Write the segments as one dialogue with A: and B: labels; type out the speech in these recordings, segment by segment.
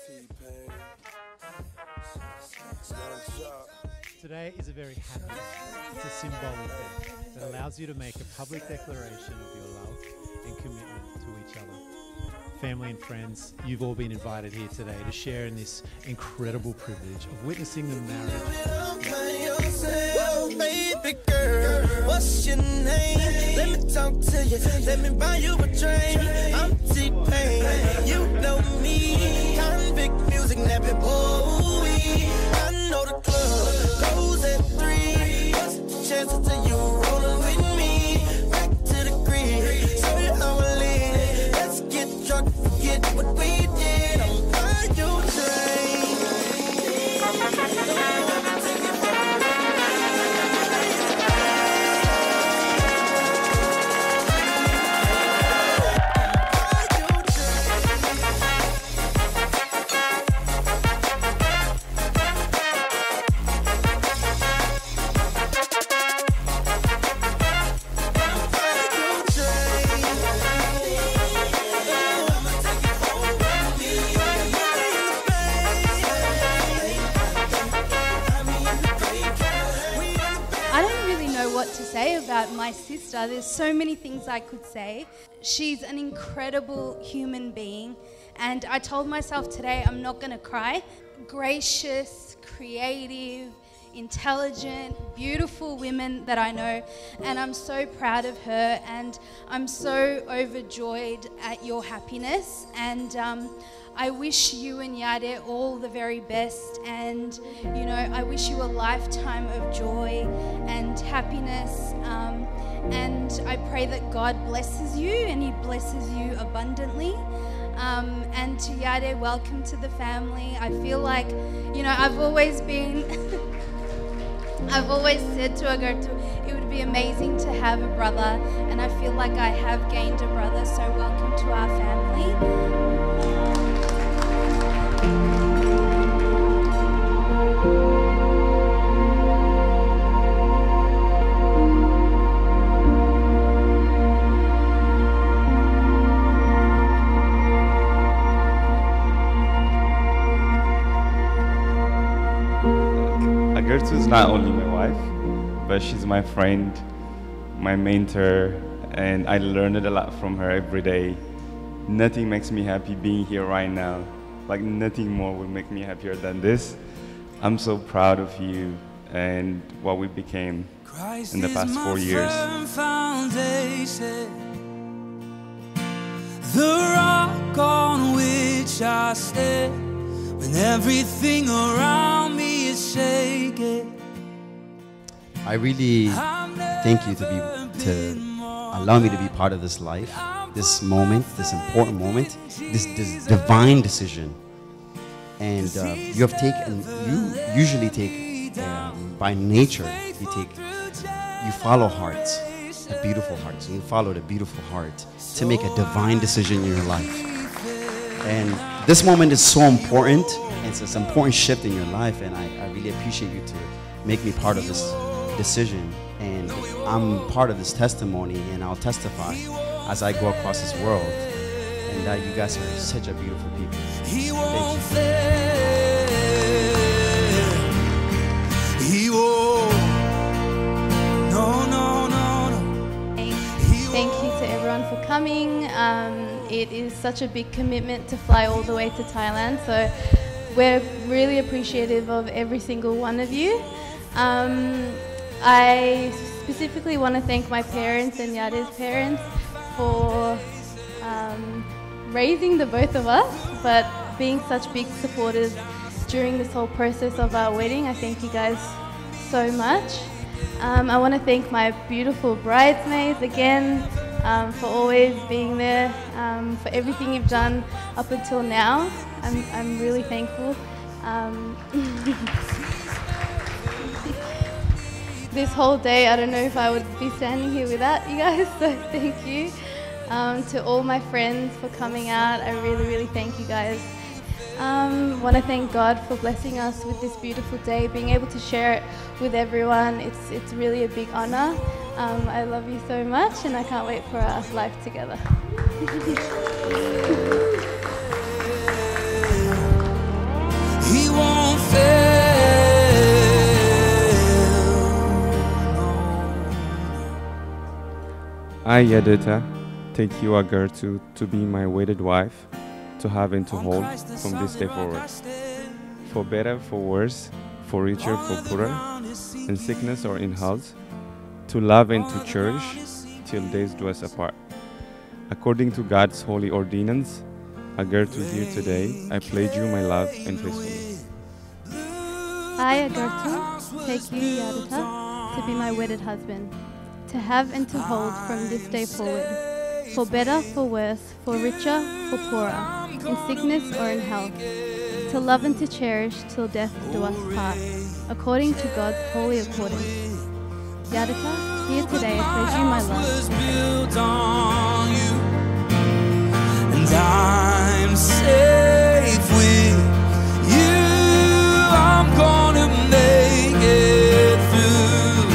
A: Today is a very happy day. It's a symbolic day that allows you to make a public declaration of your love and commitment to each other. Family and friends, you've all been invited here today to share in this incredible privilege of witnessing the marriage.
B: Baby girl, what's your name? Let me talk to you, let me buy you a drink. I'm T-Pain, you know me. Convict music, nappy boy. I know the club goes at 3. What's the chances of you rolling with me? Back to the crib, show you how I live. Let's get drunk, forget what we did. I'm buying you a drink.
C: To say about my sister. There's so many things I could say. She's an incredible human being, and I told myself today I'm not going to cry. Gracious, creative, intelligent, beautiful women that I know, and I'm so proud of her, and I'm so overjoyed at your happiness, and I wish you and Yade all the very best, and you know, I wish you a lifetime of joy and happiness, and I pray that God blesses you and He blesses you abundantly. And to Yade, welcome to the family. I feel like, you know, I've always been I've always said to Agartu, it would be amazing to have a brother, and I feel like I have gained a brother, so welcome to our family.
D: Gertrude is not only my wife, but she's my friend, my mentor, and I learned a lot from her every day. Nothing makes me happy being here right now. Like nothing more would make me happier than this. I'm so proud of you and what we became in the past 4 years.
B: The rock on which I stand when everything around me is shaking.
E: I really thank you to allow me to be part of this life, this moment, this important moment, this divine decision. And you usually take, by nature, you follow hearts, the beautiful hearts, and you follow the beautiful heart to make a divine decision in your life. And this moment is so important. It's an important shift in your life, and I really appreciate you to make me part of this decision. And I'm part of this testimony, and I'll testify as I go across this world. And that you guys are such a beautiful people.
B: He won't fail. He won't. No, no, no, no.
C: Thank you to everyone for coming. It is such a big commitment to fly all the way to Thailand, so we're really appreciative of every single one of you. I specifically want to thank my parents and Yade's parents for raising the both of us, but being such big supporters during this whole process of our wedding. I thank you guys so much. I want to thank my beautiful bridesmaids again for always being there, for everything you've done up until now. I'm really thankful. This whole day, I don't know if I would be standing here without you guys, so thank you. To all my friends for coming out, I really, really thank you guys. Want to thank God for blessing us with this beautiful day, being able to share it with everyone. It's really a big honor. I love you so much, and I can't wait for our life together.
D: I, Yadita, take you, Agartu, to be my wedded wife, to have and to hold from this day forward. For better, for worse, for richer, for poorer, in sickness or in health, to love and to cherish, till days do us apart. According to God's holy ordinance, Agartu here today, I pledge you my love and faithfulness.
F: I, Agartu, take you, Yadita, to be my wedded husband, to have and to hold from this day forward, for better, for worse, for richer, for poorer, in sickness or in health, to love and to cherish till death do us part, according to God's holy accordance. Yadita, here today I pledge you my love. And I'm safe with you. I'm gonna make it through.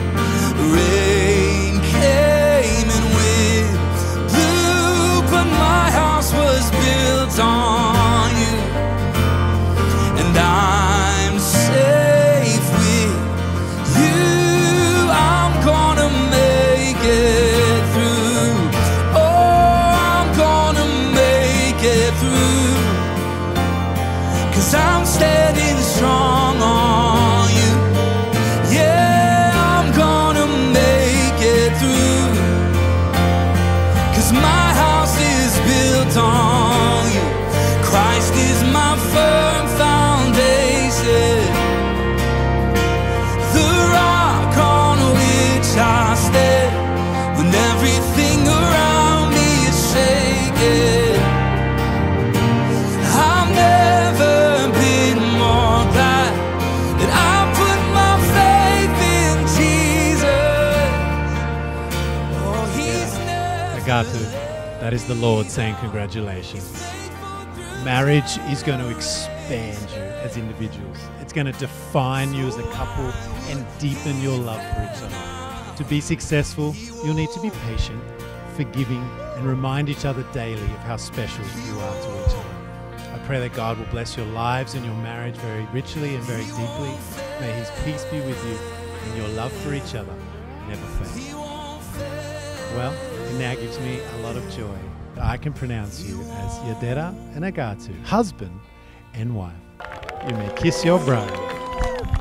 F: Rain came and wind blew, but my house was built on you. And I'm safe with you. I'm gonna make it through. Oh, I'm gonna make it through. 'Cause I'm standing strong on you. Yeah, I'm gonna make it through. 'Cause my house is built on you. Christ is my firm foundation, the rock on which I stand when everything around me is shaking. I've never been more glad that I put my faith in Jesus. Oh, he's never
A: Agartu, that is the Lord saying congratulations. Marriage is going to expand you as individuals. It's going to define you as a couple and deepen your love for each other. To be successful, you'll need to be patient, forgiving, and remind each other daily of how special you are to each other. I pray that God will bless your lives and your marriage very richly and very deeply. May His peace be with you and your love for each other never fail. Well, it now gives me a lot of joy that I can pronounce you as Yadira and Agartu, husband and wife. You may kiss your bride.